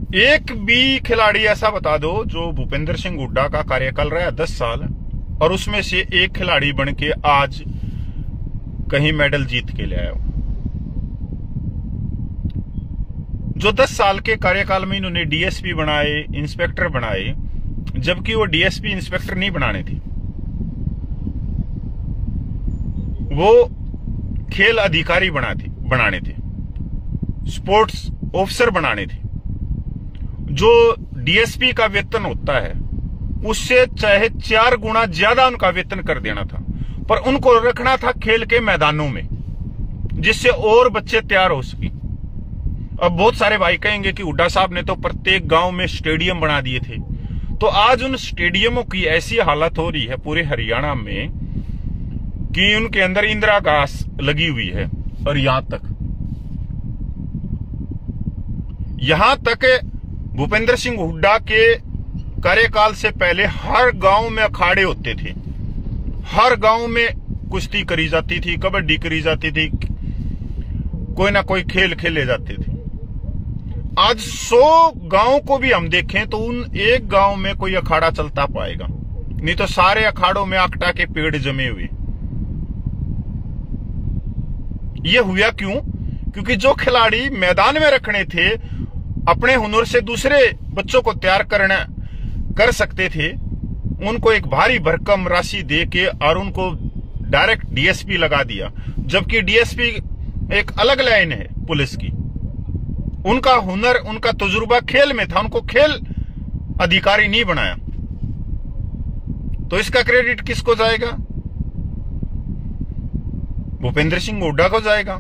एक भी खिलाड़ी ऐसा बता दो जो भूपेंद्र सिंह हुड्डा का कार्यकाल रहा 10 साल और उसमें से एक खिलाड़ी बन के आज कहीं मेडल जीत के ले आया हो। जो 10 साल के कार्यकाल में इन्होंने डीएसपी बनाए, इंस्पेक्टर बनाए, जबकि वो डीएसपी इंस्पेक्टर नहीं बनाने थे, वो खेल अधिकारी बनाने थे, स्पोर्ट्स ऑफिसर बनाने थे। जो डीएसपी का वेतन होता है उससे चाहे 4 गुना ज्यादा उनका वेतन कर देना था, पर उनको रखना था खेल के मैदानों में, जिससे और बच्चे तैयार हो सके। अब बहुत सारे भाई कहेंगे कि हुड्डा साहब ने तो प्रत्येक गांव में स्टेडियम बना दिए थे। तो आज उन स्टेडियमों की ऐसी हालत हो रही है पूरे हरियाणा में कि उनके अंदर इंदिरा घास लगी हुई है। और यहां तक भूपेंद्र सिंह हुड्डा के कार्यकाल से पहले हर गांव में अखाड़े होते थे, हर गांव में कुश्ती करी जाती थी, कबड्डी करी जाती थी, कोई ना कोई खेल खेले जाते थे। आज 100 गांव को भी हम देखें तो उन एक गांव में कोई अखाड़ा चलता पाएगा, नहीं तो सारे अखाड़ों में आकटा के पेड़ जमे हुए। ये हुआ क्यों? क्योंकि जो खिलाड़ी मैदान में रखने थे, अपने हुनर से दूसरे बच्चों को तैयार कर सकते थे, उनको एक भारी भरकम राशि दे के और उनको डायरेक्ट डीएसपी लगा दिया। जबकि डीएसपी एक अलग लाइन है पुलिस की, उनका हुनर, उनका तजुर्बा खेल में था, उनको खेल अधिकारी नहीं बनाया। तो इसका क्रेडिट किसको जाएगा? भूपेंद्र सिंह हुड्डा को जाएगा।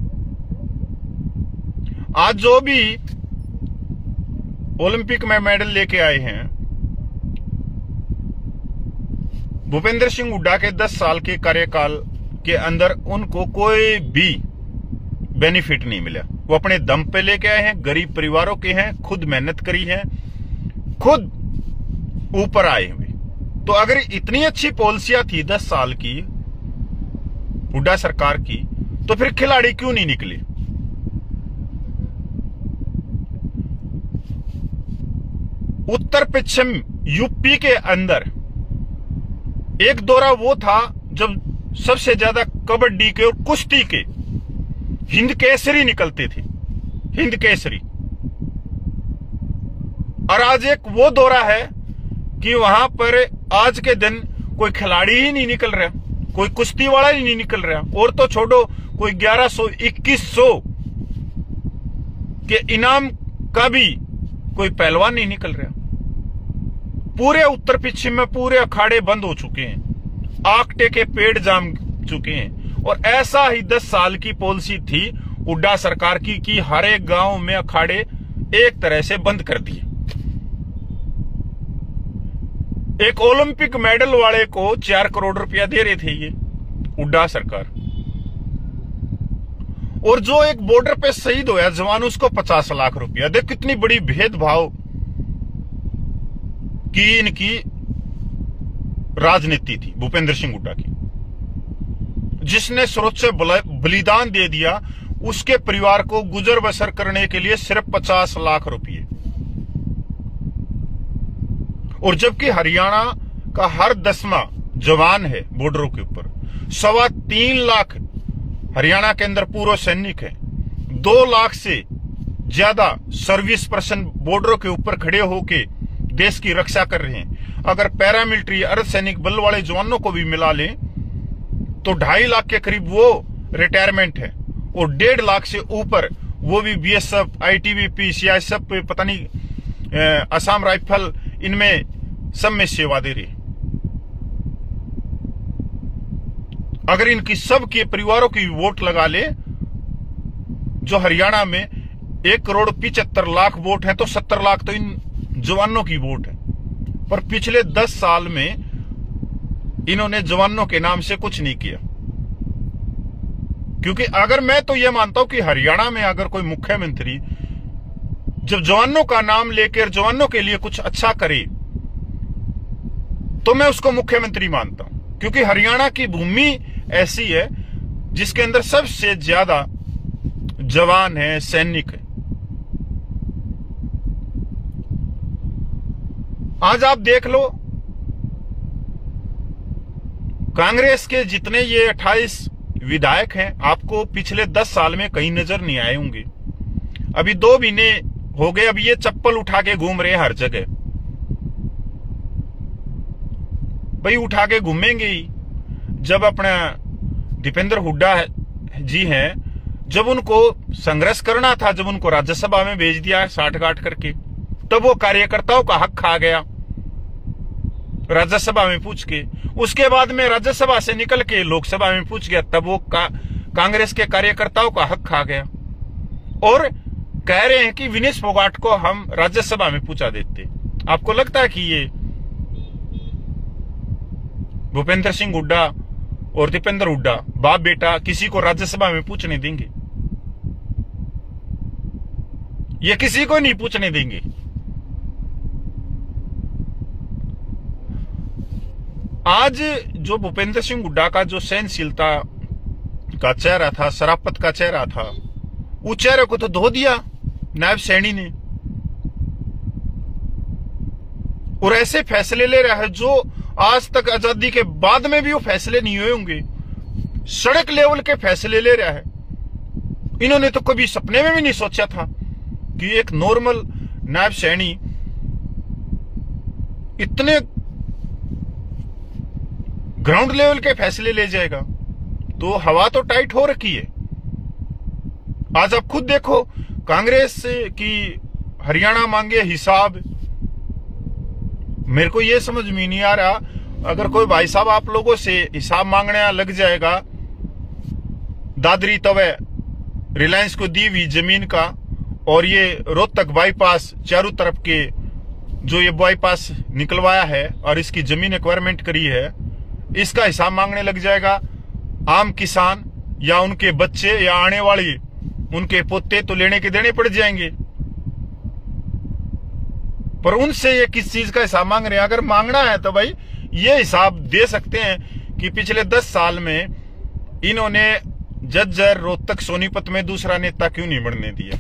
आज जो भी ओलंपिक में मेडल लेके आए हैं, भूपेंद्र सिंह हुड्डा के 10 साल के कार्यकाल के अंदर उनको कोई भी बेनिफिट नहीं मिला। वो अपने दम पे लेके आए हैं, गरीब परिवारों के हैं, खुद मेहनत करी है, खुद ऊपर आए हुए। तो अगर इतनी अच्छी पॉलिसियां थी 10 साल की हुड्डा सरकार की, तो फिर खिलाड़ी क्यों नहीं निकले? उत्तर पश्चिम यूपी के अंदर एक दौरा वो था जब सबसे ज्यादा कबड्डी के और कुश्ती के हिंद केसरी निकलते थे, हिंद केसरी। और आज एक वो दौरा है कि वहां पर आज के दिन कोई खिलाड़ी ही नहीं निकल रहा, कोई कुश्ती वाला ही नहीं निकल रहा, और तो छोड़ो कोई 1100 2100 के इनाम का भी कोई पहलवान नहीं निकल रहा। पूरे उत्तर पश्चिम में पूरे अखाड़े बंद हो चुके हैं, आकटे के पेड़ जाम चुके हैं। और ऐसा ही 10 साल की पॉलिसी थी हुड्डा सरकार की कि हर एक गांव में अखाड़े एक तरह से बंद कर दिए। एक ओलंपिक मेडल वाले को 4 करोड़ रुपया दे रहे थे ये हुड्डा सरकार, और जो एक बॉर्डर पे शहीद होया जवान, उसको 50 लाख रुपया। देख कितनी बड़ी भेदभाव की इनकी राजनीति थी भूपेंद्र सिंह हुड्डा की। जिसने सर्वोच्च बलिदान दे दिया, उसके परिवार को गुजर बसर करने के लिए सिर्फ 50 लाख रुपये। और जबकि हरियाणा का हर 10वां जवान है बॉर्डरों के ऊपर, 3.25 लाख हरियाणा के अंदर पूर्व सैनिक है, 2 लाख से ज्यादा सर्विस पर्सन बॉर्डरों के ऊपर खड़े होके देश की रक्षा कर रहे हैं। अगर पैरामिलिट्री अर्धसैनिक बल वाले जवानों को भी मिला लें तो 2.5 लाख के करीब वो रिटायरमेंट है, और 1.5 लाख से ऊपर वो भी बीएसएफ, आईटीबीपी, सीआईएसएफ, पता नहीं असम राइफल, इनमें सब में सेवा दे रही। अगर इनकी सब के परिवारों की वोट लगा ले, जो हरियाणा में 1,75,00,000 वोट है, तो 70 लाख तो इन जवानों की वोट है। पर पिछले 10 साल में इन्होंने जवानों के नाम से कुछ नहीं किया। क्योंकि अगर मैं तो यह मानता हूं कि हरियाणा में अगर कोई मुख्यमंत्री जब जवानों का नाम लेकर जवानों के लिए कुछ अच्छा करे, तो मैं उसको मुख्यमंत्री मानता हूं। क्योंकि हरियाणा की भूमि ऐसी है जिसके अंदर सबसे ज्यादा जवान है, सैनिक है। आज आप देख लो, कांग्रेस के जितने ये 28 विधायक हैं, आपको पिछले 10 साल में कहीं नजर नहीं आए होंगे। अभी 2 महीने हो गए, अभी ये चप्पल उठा के घूम रहे हर जगह। भाई उठा के घूमेंगे ही। जब अपना दीपेंद्र हुड्डा जी हैं, जब उनको संघर्ष करना था, जब उनको राज्यसभा में भेज दिया साठ गांठ करके, तब वो कार्यकर्ताओं का हक खा गया राज्यसभा में पूछ के। उसके बाद में राज्यसभा से निकल के लोकसभा में पूछ गया, तब वो कांग्रेस के कार्यकर्ताओं का हक खा गया। और कह रहे हैं कि विनेश फोगाट को हम राज्यसभा में पूछा देते। आपको लगता है कि ये भूपेंद्र सिंह हुड्डा और दीपेंद्र हुड्डा बाप बेटा किसी को राज्यसभा में पूछने देंगे? ये किसी को नहीं पूछने देंगे। आज जो भूपेंद्र सिंह हुड्डा का जो सहनशीलता का चेहरा था, शराफत का चेहरा था, उस चेहरे को तो धो दिया नायब सैनी ने। और ऐसे फैसले ले रहा है जो आज तक आजादी के बाद में भी वो फैसले नहीं हुए होंगे। सड़क लेवल के फैसले ले रहा है। इन्होंने तो कभी सपने में भी नहीं सोचा था कि एक नॉर्मल नायब सैनी इतने ग्राउंड लेवल के फैसले ले जाएगा। तो हवा तो टाइट हो रखी है। आज आप खुद देखो, कांग्रेस की हरियाणा मांगे हिसाब। मेरे को यह समझ में नहीं आ रहा, अगर कोई भाई साहब आप लोगों से हिसाब मांगने लग जाएगा दादरी तवे रिलायंस को दी हुई जमीन का, और ये रोहतक बाईपास चारों तरफ के जो ये बाईपास निकलवाया है और इसकी जमीन एक्वायरमेंट करी है, इसका हिसाब मांगने लग जाएगा आम किसान या उनके बच्चे या आने वाले उनके पोते, तो लेने के देने पड़ जाएंगे। पर उनसे ये किस चीज का हिसाब मांग रहे हैं? अगर मांगना है तो भाई ये हिसाब दे सकते हैं कि पिछले 10 साल में इन्होंने जज्जर, रोहतक, सोनीपत में दूसरा नेता क्यों नहीं बनने दिया।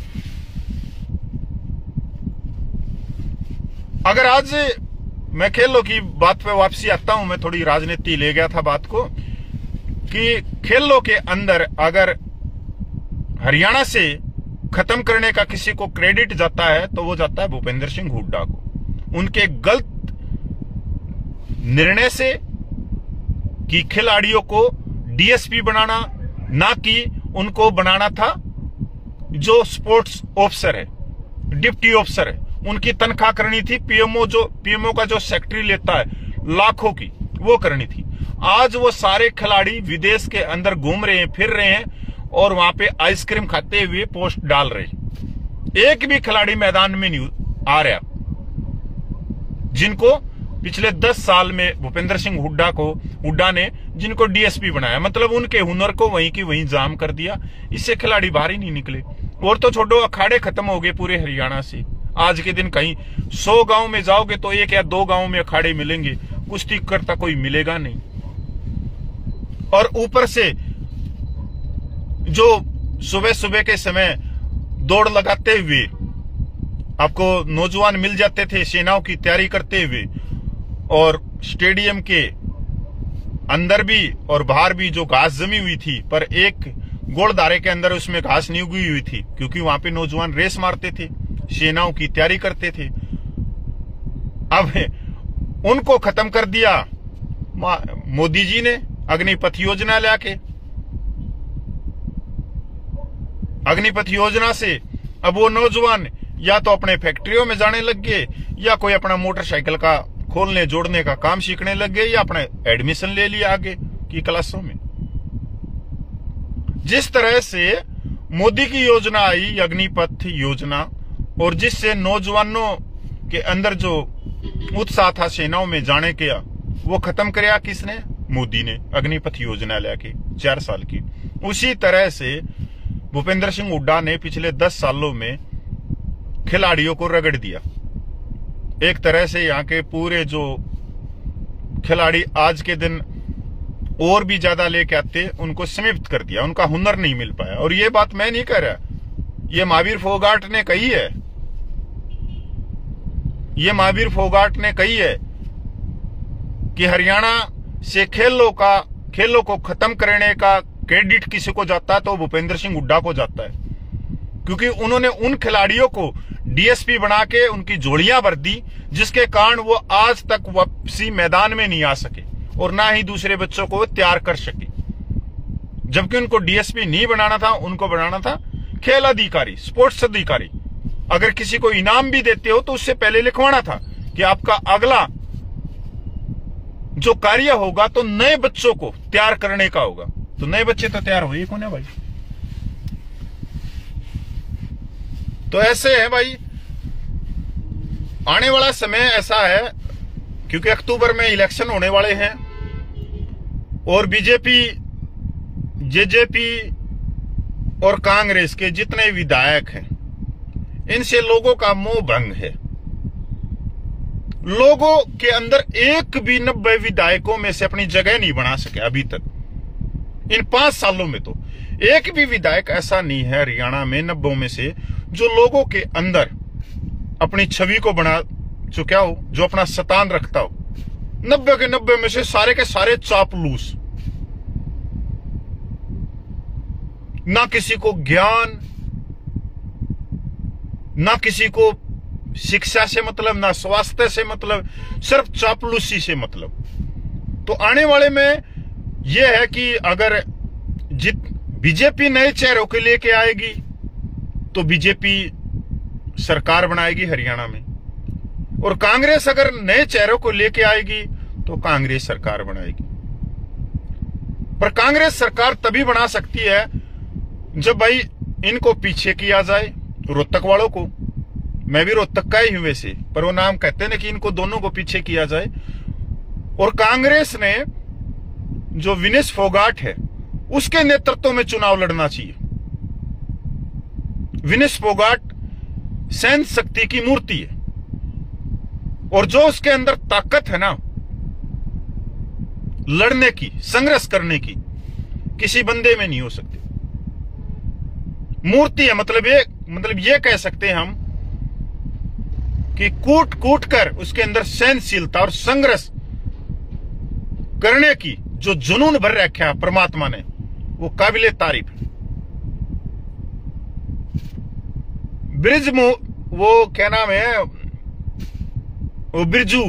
अगर आज मैं खेलों की बात पे वापसी आता हूं, मैं थोड़ी राजनीति ले गया था बात को, कि खेलों के अंदर अगर हरियाणा से खत्म करने का किसी को क्रेडिट जाता है तो वो जाता है भूपेंद्र सिंह हुड्डा को। उनके गलत निर्णय से कि खिलाड़ियों को डीएसपी बनाना, ना कि उनको बनाना था जो स्पोर्ट्स ऑफिसर है, डिप्टी ऑफिसर है। उनकी तनख्वाह करनी थी पीएमओ का जो सेक्रेटरी लेता है लाखों की, वो करनी थी। आज वो सारे खिलाड़ी विदेश के अंदर घूम रहे हैं, फिर रहे हैं और वहां पे आइसक्रीम खाते हुए पोस्ट डाल रहे। एक भी खिलाड़ी मैदान में नहीं आ रहा, जिनको पिछले 10 साल में भूपेंद्र सिंह हुड्डा ने जिनको डीएसपी बनाया, मतलब उनके हुनर को वहीं की वहीं जाम कर दिया। इससे खिलाड़ी बाहर ही नहीं निकले। और तो छोड़ो, अखाड़े खत्म हो गए पूरे हरियाणा से। आज के दिन कहीं 100 गांव में जाओगे तो 1 या 2 गांव में अखाड़े मिलेंगे, कुश्ती करता कोई मिलेगा नहीं। और ऊपर से जो सुबह सुबह के समय दौड़ लगाते हुए आपको नौजवान मिल जाते थे सेनाओं की तैयारी करते हुए, और स्टेडियम के अंदर भी और बाहर भी जो घास जमी हुई थी, पर एक गोलधारे के अंदर उसमें घास नहीं उगी हुई थी, क्योंकि वहां पे नौजवान रेस मारते थे, सेनाओं की तैयारी करते थे। अब उनको खत्म कर दिया मोदी जी ने अग्निपथ योजना लाके। अग्निपथ योजना से अब वो नौजवान या तो अपने फैक्ट्रियों में जाने लग गए, या कोई अपना मोटरसाइकिल का खोलने जोड़ने का काम सीखने लग गए, या अपना एडमिशन ले लिया आगे की क्लासों में। जिस तरह से मोदी की योजना आई अग्निपथ योजना, और जिससे नौजवानों के अंदर जो उत्साह था सेनाओं में जाने का, वो खत्म कराया किसने? मोदी ने अग्निपथ योजना लेके 4 साल की। उसी तरह से भूपेंद्र सिंह हुड्डा ने पिछले 10 सालों में खिलाड़ियों को रगड़ दिया। एक तरह से यहाँ के पूरे जो खिलाड़ी आज के दिन और भी ज्यादा लेके आते, उनको समाप्त कर दिया। उनका हुनर नहीं मिल पाया। और ये बात मैं नहीं कह रहा, ये महावीर फोगाट ने कही है। ये महावीर फोगाट ने कही है कि हरियाणा से खेलों को खत्म करने का क्रेडिट किसी को जाता है तो भूपेंद्र सिंह हुड्डा को जाता है, क्योंकि उन्होंने उन खिलाड़ियों को डीएसपी बना के उनकी जोड़ियां भर दी, जिसके कारण वो आज तक वापसी मैदान में नहीं आ सके और ना ही दूसरे बच्चों को तैयार कर सके। जबकि उनको डीएसपी नहीं बनाना था, उनको बनाना था खेल अधिकारी, स्पोर्ट्स अधिकारी। अगर किसी को इनाम भी देते हो तो उससे पहले लिखवाना था कि आपका अगला जो कार्य होगा तो नए बच्चों को तैयार करने का होगा। तो नए बच्चे तो तैयार हो ही कौन है भाई। तो ऐसे है भाई, आने वाला समय ऐसा है, क्योंकि अक्टूबर में इलेक्शन होने वाले हैं और बीजेपी, जेजेपी और कांग्रेस के जितने विधायक हैं, इनसे लोगों का मोह भंग है। लोगों के अंदर एक भी 90 विधायकों में से अपनी जगह नहीं बना सके अभी तक। इन 5 सालों में तो एक भी विधायक ऐसा नहीं है हरियाणा में 90 में से जो लोगों के अंदर अपनी छवि को बना चुका हो, जो अपना सतान रखता हो। 90 के 90 में से सारे के सारे चापलूस, ना किसी को ज्ञान, ना किसी को शिक्षा से मतलब, ना स्वास्थ्य से मतलब, सिर्फ चापलूसी से मतलब। तो आने वाले में यह है कि अगर बीजेपी नए चेहरों के लेके आएगी तो बीजेपी सरकार बनाएगी हरियाणा में, और कांग्रेस अगर नए चेहरों को लेके आएगी तो कांग्रेस सरकार बनाएगी। पर कांग्रेस सरकार तभी बना सकती है जब भाई इनको पीछे किया जाए, रोहतक वालों को। मैं भी रोहतक का ही हूं वैसे, पर वो नाम कहते हैं कि इनको दोनों को पीछे किया जाए। और कांग्रेस ने जो विनेश फोगाट है उसके नेतृत्व में चुनाव लड़ना चाहिए। विनेश फोगाट सैन्य शक्ति की मूर्ति है, और जो उसके अंदर ताकत है ना लड़ने की, संघर्ष करने की, किसी बंदे में नहीं हो सकती। मूर्ति है, मतलब ये कह सकते हैं हम कि कूट कूट कर उसके अंदर सहनशीलता और संघर्ष करने की जो जुनून भर रखा है परमात्मा ने, वो काबिले तारीफ है। वो क्या नाम है, वो बिरजू,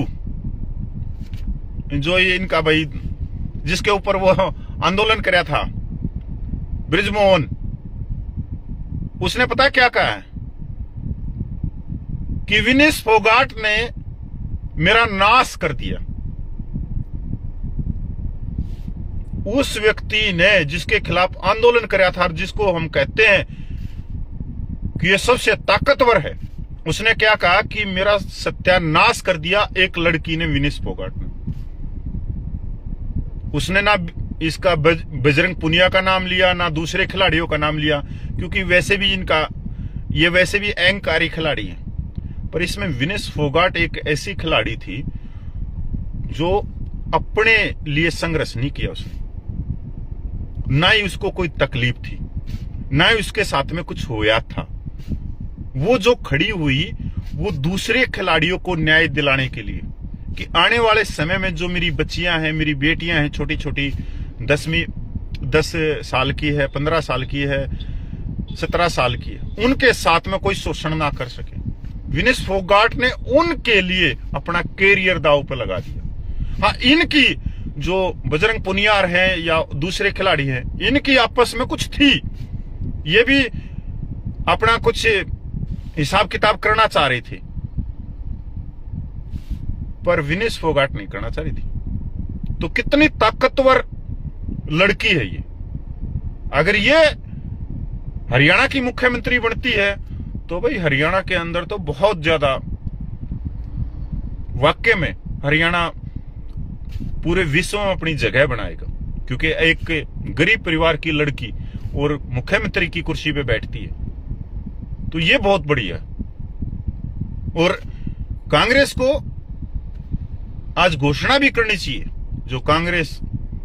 जो ये इनका भाई जिसके ऊपर वो आंदोलन कराया था, ब्रिजमोहन, उसने पता क्या कहा है कि विनेश फोगाट ने मेरा नाश कर दिया। उस व्यक्ति ने जिसके खिलाफ आंदोलन कराया था, जिसको हम कहते हैं कि ये सबसे ताकतवर है, उसने क्या कहा कि मेरा सत्यानाश कर दिया एक लड़की ने, विनेश फोगाट ने। उसने ना इसका बजरंग पुनिया का नाम लिया, ना दूसरे खिलाड़ियों का नाम लिया, क्योंकि वैसे भी ये वैसे भी अहंकारी खिलाड़ी है। पर इसमें विनेश फोगाट एक ऐसी खिलाड़ी थी जो अपने लिए संघर्ष नहीं किया उसने, ना ही उसको कोई तकलीफ थी, ना ही उसके साथ में कुछ होया था। वो जो खड़ी हुई वो दूसरे खिलाड़ियों को न्याय दिलाने के लिए कि आने वाले समय में जो मेरी बच्चियां हैं, मेरी बेटियां हैं, छोटी छोटी 10 साल की है, 15 साल की है, 17 साल की है, उनके साथ में कोई शोषण ना कर सके। विनेश फोगाट ने उनके लिए अपना कैरियर दांव पे लगा दिया। हाँ, इनकी जो बजरंग पुनियार हैं या दूसरे खिलाड़ी हैं, इनकी आपस में कुछ थी, ये भी अपना कुछ हिसाब किताब करना चाह रही थी, पर विनेश फोगाट नहीं करना चाह रही थी। तो कितनी ताकतवर लड़की है ये। अगर ये हरियाणा की मुख्यमंत्री बनती है तो भाई हरियाणा के अंदर तो बहुत ज्यादा, वाकई में हरियाणा पूरे विश्व में अपनी जगह बनाएगा, क्योंकि एक गरीब परिवार की लड़की और मुख्यमंत्री की कुर्सी पे बैठती है, तो ये बहुत बढ़िया। और कांग्रेस को आज घोषणा भी करनी चाहिए, जो कांग्रेस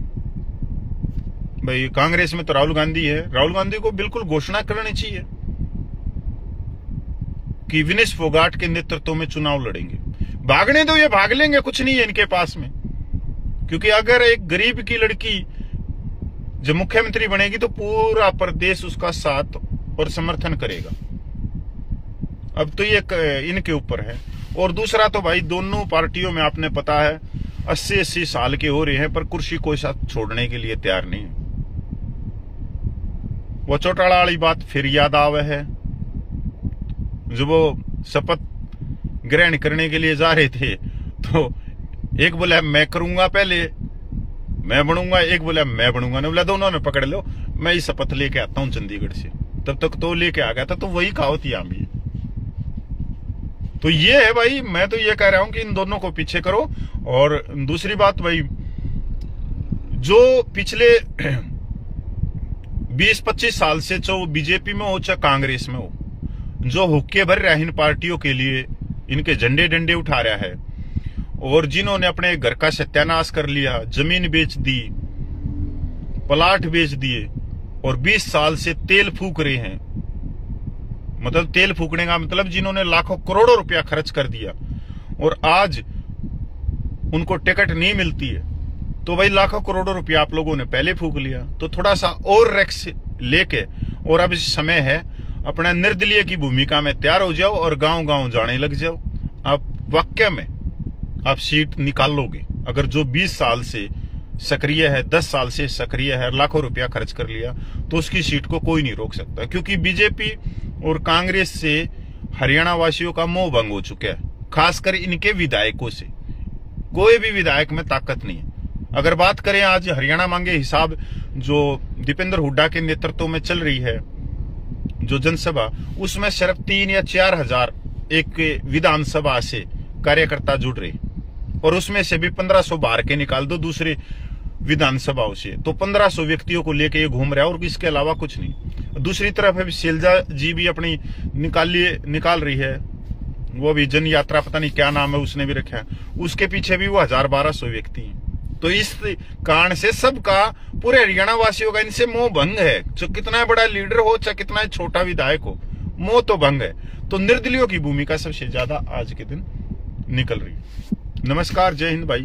में तो राहुल गांधी है, राहुल गांधी को बिल्कुल घोषणा करनी चाहिए कि विनेश फोगाट के नेतृत्व में चुनाव लड़ेंगे। भागने दो, ये भाग लेंगे, कुछ नहीं है इनके पास में। क्योंकि अगर एक गरीब की लड़की जब मुख्यमंत्री बनेगी तो पूरा प्रदेश उसका साथ और समर्थन करेगा। अब तो ये इनके ऊपर है। और दूसरा तो भाई दोनों पार्टियों में आपने पता है 80-80 साल के हो रहे हैं, पर कुर्सी कोई साथ छोड़ने के लिए तैयार नहीं है। वो चौटाला वाली बात फिर याद आवे है, जब वो शपथ ग्रहण करने के लिए जा रहे थे तो एक बोला मैं करूंगा पहले, मैं बनूंगा, एक बोला मैं बनूंगा। ने बोला दोनों ने पकड़ लो, मैं ही शपथ लेके आता हूं चंडीगढ़ से। तब तक तो लेके आ गया था, तो वही कहावत यहाँ भी। तो ये है भाई, मैं तो ये कह रहा हूं कि इन दोनों को पीछे करो। और दूसरी बात भाई, जो पिछले 20-25 साल से जो बीजेपी में हो चाहे कांग्रेस में हो, जो हुक्के भर रहा है इन पार्टियों के लिए, इनके झंडे डंडे उठा रहा है, और जिन्होंने अपने घर का सत्यानाश कर लिया, जमीन बेच दी, प्लाट बेच दिए, और 20 साल से तेल फूक रहे हैं। मतलब तेल फूकने का मतलब जिन्होंने लाखों करोड़ों रुपया खर्च कर दिया और आज उनको टिकट नहीं मिलती है, तो भाई लाखों करोड़ों रुपया आप लोगों ने पहले फूक लिया। तो थोड़ा सा और रिस्क लेके, और अब समय है अपना निर्दलीय की भूमिका में तैयार हो जाओ और गांव गांव जाने लग जाओ। आप वाकई में आप सीट निकाल लोगे। अगर जो 20 साल से सक्रिय है, 10 साल से सक्रिय है, लाखों रुपया खर्च कर लिया, तो उसकी सीट को कोई नहीं रोक सकता। क्योंकि बीजेपी और कांग्रेस से हरियाणा वासियों का मोह भंग हो चुका है, खासकर इनके विधायकों से। कोई भी विधायक में ताकत नहीं है। अगर बात करें आज हरियाणा मांगे हिसाब जो दीपेंद्र हुड्डा के नेतृत्व में चल रही है जो जनसभा, उसमें सिर्फ 3 या 4 हजार एक विधानसभा से कार्यकर्ता जुड़ रहे, और उसमें से भी 1500 बाहर के निकाल दो दूसरे विधानसभाओं से, तो 1500 व्यक्तियों को लेके ये घूम रहा है और इसके अलावा कुछ नहीं। दूसरी तरफ है शैलजा जी भी अपनी निकाल रही है, वो भी जन यात्रा, पता नहीं क्या नाम है उसने भी रखा है, उसके पीछे भी वो 1000-1200 व्यक्ति हैं। तो इस कारण से सबका, पूरे हरियाणा वासियों का इनसे मोह भंग है। जो कितना बड़ा लीडर हो चाहे कितना छोटा विधायक हो, मोह तो भंग है। तो निर्दलियों की भूमिका सबसे ज्यादा आज के दिन निकल रही है। नमस्कार, जय हिंद भाई।